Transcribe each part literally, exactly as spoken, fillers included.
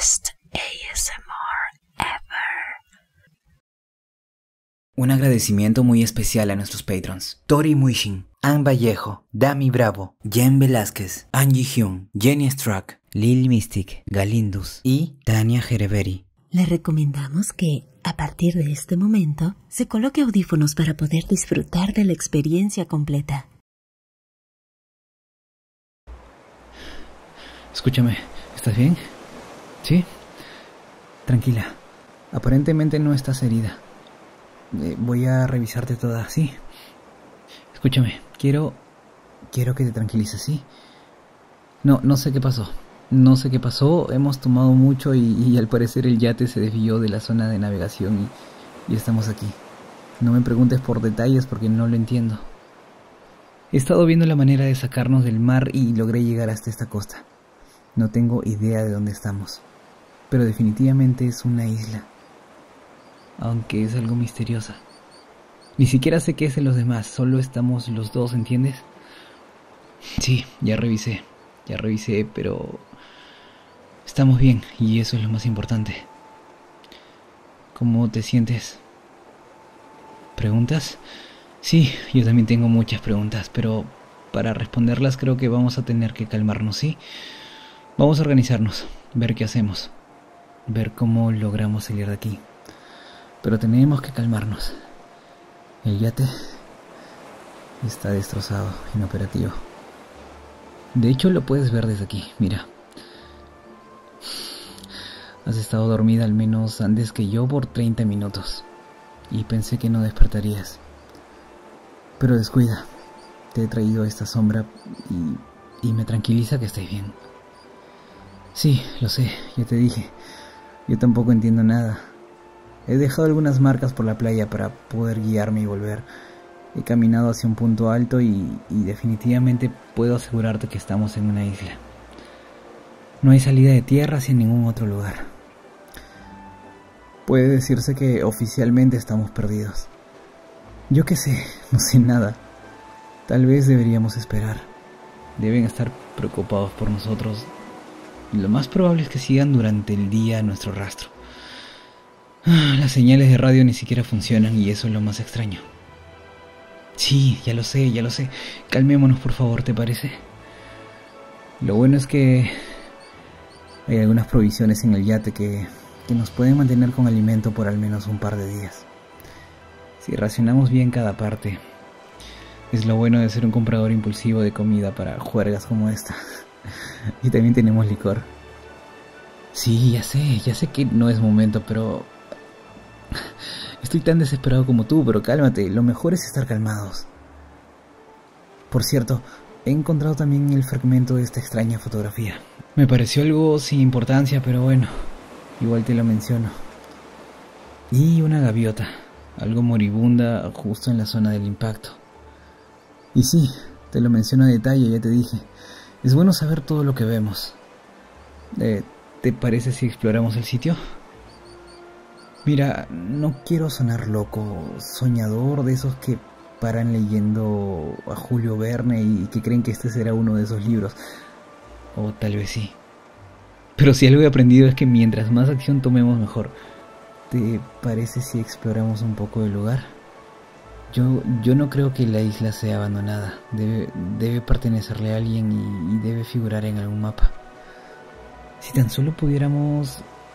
best A S M R ever. Un agradecimiento muy especial a nuestros patrons: Tori Muishin, Ann Vallejo, Dami Bravo, Jen Velázquez, Angie Hyun, Jenny Struck, Lil Mystic, Galindus y Tania Jereveri. Le recomendamos que, a partir de este momento, se coloque audífonos para poder disfrutar de la experiencia completa. Escúchame, ¿estás bien? ¿Sí? Tranquila, aparentemente no estás herida. Eh, voy a revisarte toda, ¿sí? Escúchame, quiero... Quiero que te tranquilices, ¿sí? No, no sé qué pasó. No sé qué pasó, hemos tomado mucho y, y al parecer el yate se desvió de la zona de navegación y, y estamos aquí. No me preguntes por detalles porque no lo entiendo. He estado viendo la manera de sacarnos del mar y logré llegar hasta esta costa. No tengo idea de dónde estamos, pero definitivamente es una isla, aunque es algo misteriosa. Ni siquiera sé qué es en los demás, solo estamos los dos, ¿entiendes? Sí, ya revisé, ya revisé, pero estamos bien y eso es lo más importante. ¿Cómo te sientes? ¿Preguntas? Sí, yo también tengo muchas preguntas, pero para responderlas creo que vamos a tener que calmarnos, ¿sí? Vamos a organizarnos, ver qué hacemos, ver cómo logramos salir de aquí. Pero tenemos que calmarnos. El yate está destrozado, inoperativo. De hecho lo puedes ver desde aquí, mira. Has estado dormida al menos antes que yo por treinta minutos y pensé que no despertarías. Pero descuida, te he traído esta sombra y, y me tranquiliza que estés bien. Sí, lo sé, ya te dije, yo tampoco entiendo nada. He dejado algunas marcas por la playa para poder guiarme y volver. He caminado hacia un punto alto y, y definitivamente puedo asegurarte que estamos en una isla. No hay salida de tierra hacia ningún otro lugar. Puede decirse que oficialmente estamos perdidos. Yo qué sé, no sé nada. Tal vez deberíamos esperar. Deben estar preocupados por nosotros. Lo más probable es que sigan durante el día nuestro rastro. Ah, las señales de radio ni siquiera funcionan y eso es lo más extraño. Sí, ya lo sé, ya lo sé. Calmémonos, por favor, ¿te parece? Lo bueno es que hay algunas provisiones en el yate que, que nos pueden mantener con alimento por al menos un par de días. Si racionamos bien cada parte. Es lo bueno de ser un comprador impulsivo de comida para juergas como esta. Y también tenemos licor. Sí, ya sé, ya sé que no es momento, pero... Estoy tan desesperado como tú, pero cálmate, lo mejor es estar calmados. Por cierto, he encontrado también el fragmento de esta extraña fotografía. Me pareció algo sin importancia, pero bueno, igual te lo menciono. Y una gaviota, algo moribunda justo en la zona del impacto. Y sí, te lo menciono a detalle, ya te dije. Es bueno saber todo lo que vemos. Eh, ¿Te parece si exploramos el sitio? Mira, no quiero sonar loco, soñador de esos que paran leyendo a Julio Verne y que creen que este será uno de esos libros. O tal vez sí. Pero si algo he aprendido es que mientras más acción tomemos mejor. ¿Te parece si exploramos un poco el lugar? Yo, yo no creo que la isla sea abandonada. Debe, debe pertenecerle a alguien y, y debe figurar en algún mapa. Si tan solo pudiéramos...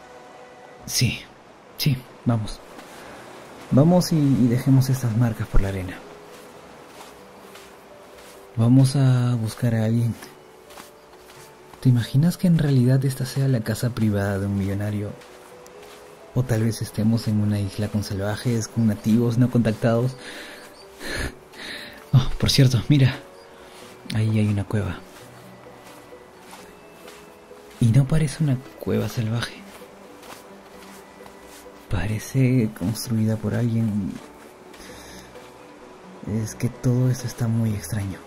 Sí, sí, vamos. Vamos y, y dejemos estas marcas por la arena. Vamos a buscar a alguien. ¿Te imaginas que en realidad esta sea la casa privada de un millonario? O tal vez estemos en una isla con salvajes, con nativos no contactados. Oh, por cierto, mira. Ahí hay una cueva. Y no parece una cueva salvaje. Parece construida por alguien. Es que todo esto está muy extraño.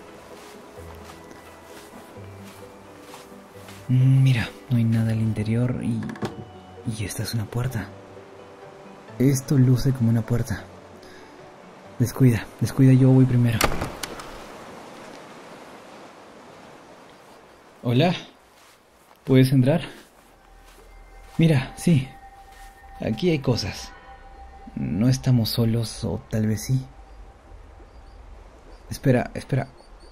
Mira, no hay nada al interior y... Y esta es una puerta. Esto luce como una puerta. Descuida, descuida, yo voy primero. Hola, ¿puedes entrar? Mira, sí, aquí hay cosas. No estamos solos, o tal vez sí. Espera, espera.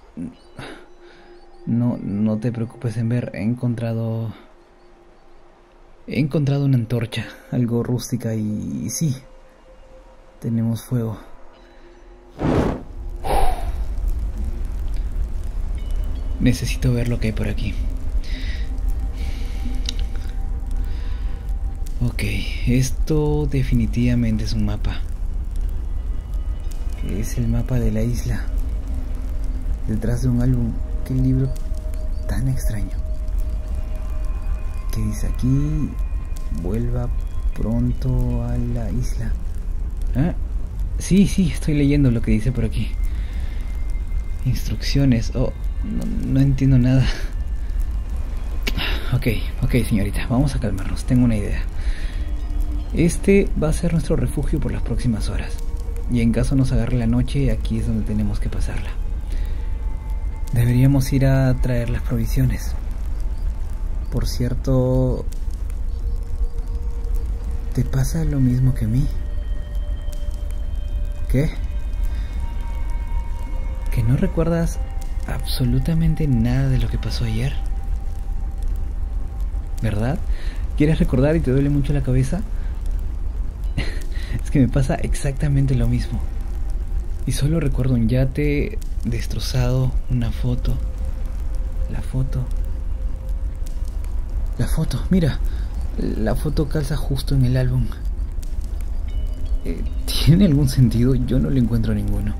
No, no te preocupes en ver, he encontrado... He encontrado una antorcha, algo rústica y, y sí, tenemos fuego. Necesito ver lo que hay por aquí. Ok, esto definitivamente es un mapa. Es el mapa de la isla. Detrás de un álbum. Qué libro tan extraño. Que dice aquí: vuelva pronto a la isla. ¿Ah? Sí, sí, estoy leyendo lo que dice por aquí. Instrucciones. Oh, no, no entiendo nada. Ok, ok, señorita, vamos a calmarnos. Tengo una idea. Este va a ser nuestro refugio por las próximas horas. Y en caso nos agarre la noche, aquí es donde tenemos que pasarla. Deberíamos ir a traer las provisiones. Por cierto, ¿te pasa lo mismo que a mí? ¿Qué? ¿Que no recuerdas absolutamente nada de lo que pasó ayer? ¿Verdad? ¿Quieres recordar y te duele mucho la cabeza? Es que me pasa exactamente lo mismo. Y solo recuerdo un yate destrozado, una foto. La foto. La foto, mira. La foto calza justo en el álbum. Eh, ¿Tiene algún sentido? Yo no le encuentro ninguno.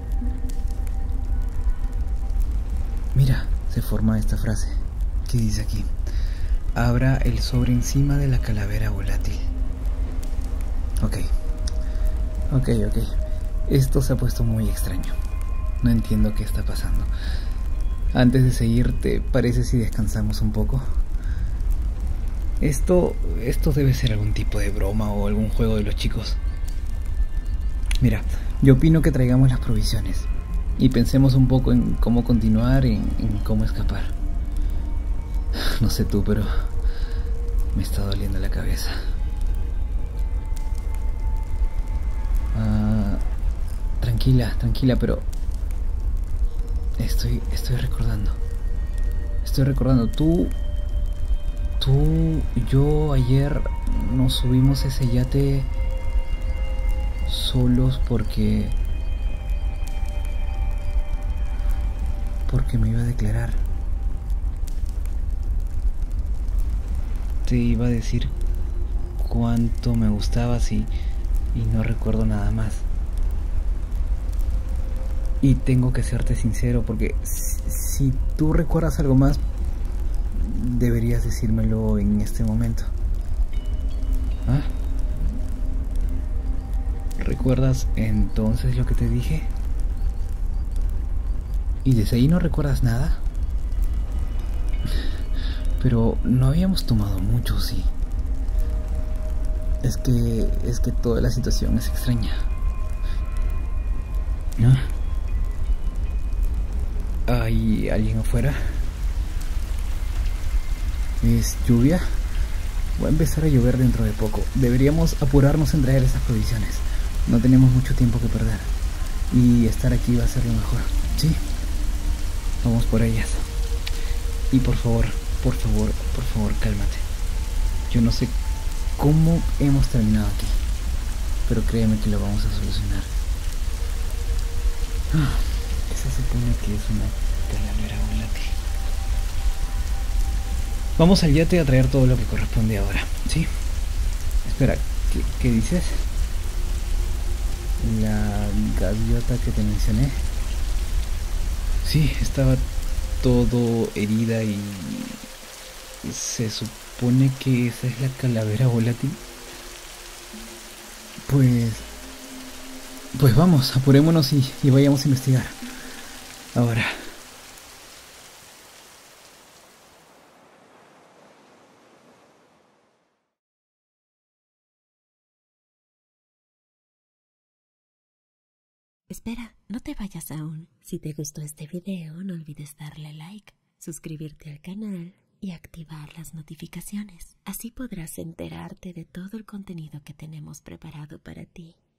Mira, se forma esta frase. ¿Qué dice aquí? Abra el sobre encima de la calavera volátil. Ok. Ok, ok. Esto se ha puesto muy extraño. No entiendo qué está pasando. Antes de seguir, ¿te parece si descansamos un poco? Esto, esto debe ser algún tipo de broma o algún juego de los chicos. Mira, yo opino que traigamos las provisiones y pensemos un poco en cómo continuar, en, en cómo escapar. No sé tú, pero me está doliendo la cabeza. Ah, tranquila, tranquila, pero estoy, estoy recordando. Estoy recordando. Tú, tú, yo ayer nos subimos a ese yate solos porque, porque me iba a declarar. Te iba a decir cuánto me gustabas y, y no recuerdo nada más. Y tengo que serte sincero porque si, si tú recuerdas algo más, deberías decírmelo en este momento. ¿Ah? ¿Recuerdas entonces lo que te dije? ¿Y desde ahí no recuerdas nada? Pero no habíamos tomado mucho, sí. Es que... es que toda la situación es extraña. ¿Ah? ¿Hay alguien afuera? ¿Es lluvia? Va a empezar a llover dentro de poco. Deberíamos apurarnos en traer esas provisiones. No tenemos mucho tiempo que perder. Y estar aquí va a ser lo mejor. ¿Sí? Vamos por ellas. Y por favor, por favor, por favor, cálmate. Yo no sé cómo hemos terminado aquí, pero créeme que lo vamos a solucionar. Ah, esa se supone que es una calavera volátil. Vamos al yate a traer todo lo que corresponde ahora, ¿sí? Espera, ¿qué, qué dices? La gaviota que te mencioné. Sí, estaba todo herida y se supone que esa es la calavera volátil. Pues... Pues vamos, apurémonos y, y vayamos a investigar. Ahora. Espera, no te vayas aún. Si te gustó este video, no olvides darle like, suscribirte al canal y activar las notificaciones. Así podrás enterarte de todo el contenido que tenemos preparado para ti.